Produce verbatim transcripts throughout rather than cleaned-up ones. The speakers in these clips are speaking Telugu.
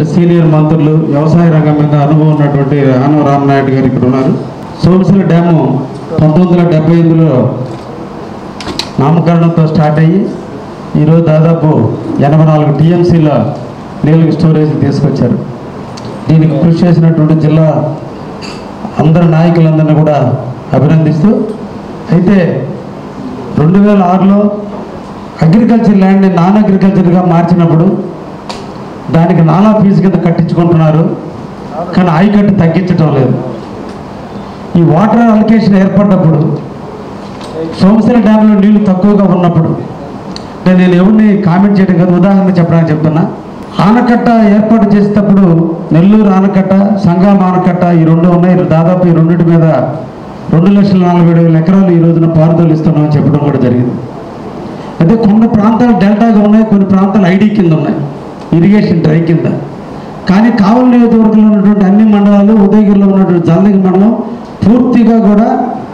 ఇద్దరు సీనియర్ మంత్రులు వ్యవసాయ రంగం మీద అనుభవం ఉన్నటువంటి ఆనవ రామనాయుడు గారు ఇక్కడ ఉన్నారు. సోమశిల డ్యాము పంతొమ్మిది వందల డెబ్బై ఎనిమిదిలో నామకరణంతో స్టార్ట్ అయ్యి ఈరోజు దాదాపు ఎనభై నాలుగు టీఎంసీల నీళ్ళకి స్టోరేజ్ తీసుకొచ్చారు. దీనికి కృషి చేసినటువంటి జిల్లా అందరు నాయకులందరినీ కూడా అభినందిస్తూ, అయితే రెండు వేల ఆరులో అగ్రికల్చర్ ల్యాండ్ని నాన్ అగ్రికల్చర్గా మార్చినప్పుడు దానికి నాలా ఫీజు కింద కట్టించుకుంటున్నారు, కానీ ఆయకట్టు తగ్గించడం లేదు. ఈ వాటర్ అలొకేషన్ ఏర్పడినప్పుడు సోమశిల డ్యాంలో నీళ్లు తక్కువగా ఉన్నప్పుడు, అంటే నేను ఎవరిని కామెంట్ చేయడం కాదు, ఉదాహరణ చెప్పడానికి చెప్తున్నా. ఆనకట్ట ఏర్పాటు చేసేటప్పుడు నెల్లూరు ఆనకట్ట, సంగం ఆనకట్ట ఈ రెండు ఉన్నాయి. దాదాపు ఈ రెండింటి మీద రెండు లక్షల నలభై ఏడు వేల ఎకరాలు ఈ రోజున పారుదల ఇస్తున్నామని చెప్పడం కూడా జరిగింది. అయితే కొన్ని ప్రాంతాలు డెల్టాగా ఉన్నాయి, కొన్ని ప్రాంతాలు ఐడి కింద ఉన్నాయి, ఇరిగేషన్ డ్రై కింద. కానీ కావలి నియోజకవర్గంలో ఉన్నటువంటి అన్ని మండలాలు, ఉదయగిరిలో ఉన్నటువంటి జల్లంగి మండలం పూర్తిగా కూడా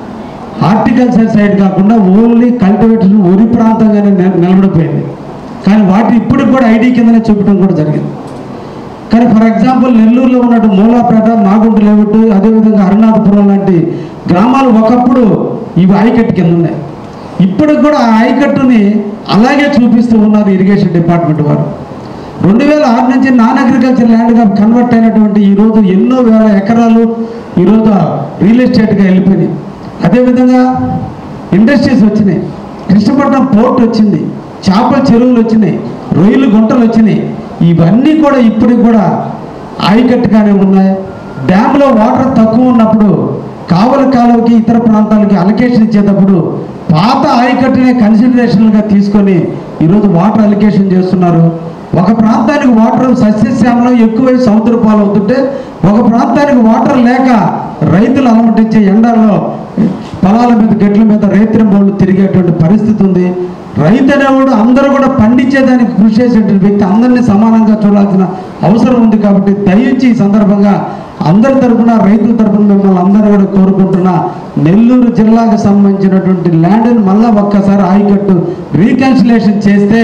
హార్టికల్చర్ సైడ్ కాకుండా ఓన్లీ కల్టివేషన్ వరి ప్రాంతంగానే నిలబడిపోయింది. కానీ వాటి ఇప్పటికి కూడా ఐడి కిందనే చూపడం కూడా జరిగింది. కానీ ఫర్ ఎగ్జాంపుల్ నెల్లూరులో ఉన్నట్టు మూలాపేట, మాగుంట లేవట్టు, అదేవిధంగా హరినాథపురం లాంటి గ్రామాలు ఒకప్పుడు ఇవి ఆయకట్టు కింద ఉన్నాయి. ఇప్పటికి కూడా ఆ ఆయకట్టుని అలాగే చూపిస్తూ ఉన్నారు ఇరిగేషన్ డిపార్ట్మెంట్ వారు. రెండు వేల ఆరు నుంచి నాన్ అగ్రికల్చర్ ల్యాండ్గా కన్వర్ట్ అయినటువంటి ఈరోజు ఎన్నో వేల ఎకరాలు ఈరోజు రియల్ ఎస్టేట్గా వెళ్ళిపోయినాయి. అదేవిధంగా ఇండస్ట్రీస్ వచ్చినాయి, కృష్ణపట్నం పోర్ట్ వచ్చింది, చేపల చెరువులు వచ్చినాయి, రొయ్యలు గుంటలు వచ్చినాయి. ఇవన్నీ కూడా ఇప్పటికి కూడా ఆయకట్టుగానే ఉన్నాయి. డ్యామ్లో వాటర్ తక్కువ ఉన్నప్పుడు కావలి కాలువకి ఇతర ప్రాంతాలకి అలొకేషన్ ఇచ్చేటప్పుడు పాత ఆయకట్టునే కన్సిడరేషన్గా తీసుకొని ఈరోజు వాటర్ అలొకేషన్ చేస్తున్నారు. ఒక ప్రాంతానికి వాటర్ సస్యశ్యామలం ఎక్కువై సముద్ర పాలు అవుతుంటే, ఒక ప్రాంతానికి వాటర్ లేక రైతులు అలమటించే ఎండల్లో పొలాల మీద, గట్ల మీద రైతులు తిరిగేటువంటి పరిస్థితి ఉంది. రైతు అనేవాడు అందరూ కూడా పండించేదానికి కృషి చేసేటువంటి వ్యక్తి, అందరినీ సమానంగా చూడాల్సిన అవసరం ఉంది. కాబట్టి దయించి ఈ సందర్భంగా అందరి తరఫున, రైతుల తరఫున మిమ్మల్ని అందరూ కూడా కోరుకుంటున్నా, నెల్లూరు జిల్లాకు సంబంధించినటువంటి ల్యాండ్ని మళ్ళీ ఒక్కసారి ఆయకట్టు రీకన్సిలేషన్ చేస్తే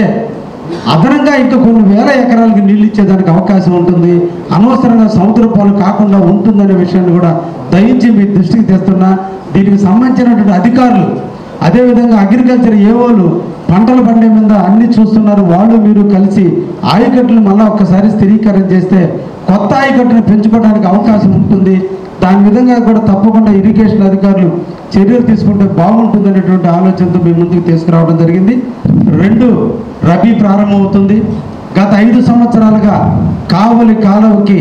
అదనంగా ఇంకా కొన్ని వేల ఎకరాలకి నీళ్ళు ఇచ్చేదానికి అవకాశం ఉంటుంది. అనవసరంగా సముద్ర పాలు కాకుండా ఉంటుందనే విషయాన్ని కూడా దయించి మీ దృష్టికి తెస్తున్నా. దీనికి సంబంధించినటువంటి అధికారులు, అదేవిధంగా అగ్రికల్చర్ ఏవోలు పంటలు పండే మీద అన్ని చూస్తున్నారు. వాళ్ళు మీరు కలిసి ఆయకట్టును మళ్ళీ ఒక్కసారి స్థిరీకరణ చేస్తే కొత్త ఆయకట్టును పెంచుకోవడానికి అవకాశం ఉంటుంది. దాని విధంగా కూడా తప్పకుండా ఇరిగేషన్ అధికారులు చర్యలు తీసుకుంటే బాగుంటుంది అనేటువంటి ఆలోచనతో మీ ముందుకు తీసుకురావడం జరిగింది. రెండు రబీ ప్రారంభమవుతుంది. గత ఐదు సంవత్సరాలుగా కావలి కాలువకి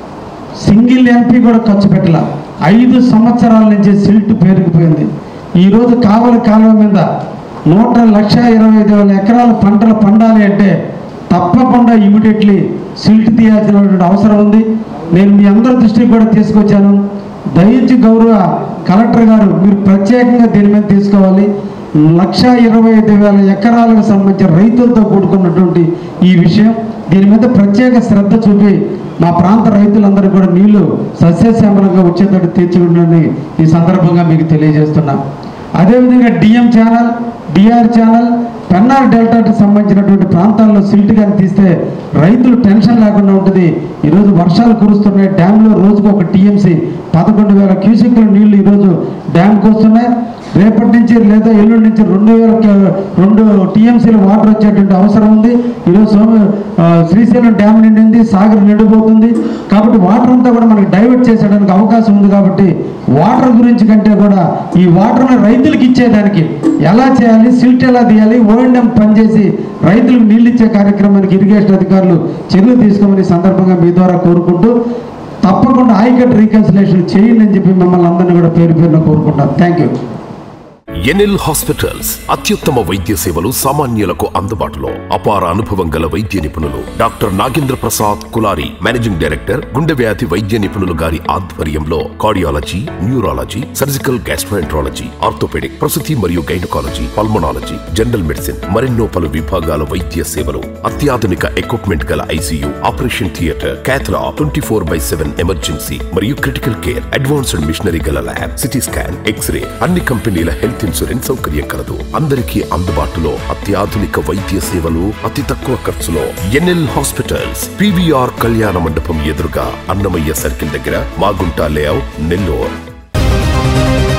సింగిల్ ఎంపీ కూడా ఖర్చు పెట్టాల. ఐదు సంవత్సరాల నుంచి సిల్ట్ పెరిగిపోయింది. ఈరోజు కావలి కాలువ మీద నూట లక్ష ఇరవై ఐదు వేల ఎకరాల పంటలు పండాలి అంటే తప్పకుండా ఇమీడియట్లీ సిల్ట్ తీయాల్సినటువంటి అవసరం ఉంది. నేను మీ అందరి దృష్టికి కూడా తీసుకొచ్చాను. దయించి గౌరవ కలెక్టర్ గారు మీరు ప్రత్యేకంగా దీని మీద తీసుకోవాలి. లక్ష ఇరవై ఐదు వేల ఎకరాలకు సంబంధించిన రైతులతో కూడుకున్నటువంటి ఈ విషయం, దీని మీద ప్రత్యేక శ్రద్ధ చూపి మా ప్రాంత రైతులందరూ కూడా నీళ్లు సస్యశ్యామలంగా వచ్చేటట్టు తీర్చుకుంటుందని ఈ సందర్భంగా మీకు తెలియజేస్తున్నా. అదేవిధంగా DM channel, DR channel, Pennar డెల్టాకి సంబంధించినటువంటి ప్రాంతాల్లో సిల్ట్ కానీ తీస్తే రైతులు టెన్షన్ లేకుండా ఉంటుంది. ఈరోజు వర్షాలు కురుస్తున్నాయి, డ్యాంలో రోజుకు ఒక టీఎంసీ పదకొండు వేల క్యూసెక్ల నీళ్లు ఈరోజు డ్యామ్కి వస్తున్నాయి. రేపటి నుంచి లేదా ఎల్లుండి నుంచి రెండు వేల రెండు టీఎంసీల వాటర్ వచ్చేటువంటి అవసరం ఉంది. ఈరోజు సోమ శ్రీశైలం డ్యామ్ నిండింది, సాగర్ నిండిపోతుంది. కాబట్టి వాటర్ అంతా కూడా మనకి డైవర్ట్ చేసేయడానికి అవకాశం ఉంది. కాబట్టి వాటర్ గురించి కంటే కూడా ఈ వాటర్ని రైతులకు ఇచ్చేదానికి ఎలా చేయాలి, సిల్ట్ ఎలా తీయాలి, ఓఎండ్ఎం పనిచేసి రైతులకు నీళ్ళు ఇచ్చే కార్యక్రమానికి ఇరిగేషన్ అధికారులు చర్యలు తీసుకోమని సందర్భంగా మీ ద్వారా కోరుకుంటూ, తప్పకుండా ఆయకట్టు రీకన్సిలేషన్ చేయండి అని చెప్పి మిమ్మల్ని అందరినీ కూడా పేరు పేరున కోరుకుంటాను. Thank you. ఎన్ఎల్ హాస్పిటల్స్ అత్యుత్తమ వైద్య సేవలు సామాన్యులకు అందుబాటులో. అపార అనుభవం గల వైద్య నిపుణులు doctor Nagendra Prasad Kulari, managing director, గుండె వ్యాధి వైద్య నిపుణులు గారి ఆధ్వర్యంలో cardiology, neurology, surgical gastroenterology, orthopaedic, ప్రసూతి మరియు గైనకాలజీ, పల్మనాలజీ, జనరల్ మెడిసిన్ మరెన్నో పలు విభాగాల వైద్య సేవలు, అత్యాధునిక ఎక్విప్మెంట్ గల ICU, operation theatre, cath lab, twenty four by seven emergency మరియు క్రిటికల్ కేర్, అడ్వాన్స్డ్ మిషనరీ గల ల్యాబ్, సిటీ స్కాన్, ఎక్స్రే, అన్ని కంపెనీల హెల్త్ హెల్త్ ఇన్సూరెన్స్ సౌకర్యం కలదు. అందరికీ అందుబాటులో అత్యాధునిక వైద్య సేవలు అతి తక్కువ ఖర్చులో. ఎన్ఎల్ హాస్పిటల్స్, పివిఆర్ కళ్యాణ మండపం ఎదురుగా, అన్నమయ్య సర్కిల్ దగ్గర, మాగుంట లేఅవుట్, నెల్లూరు.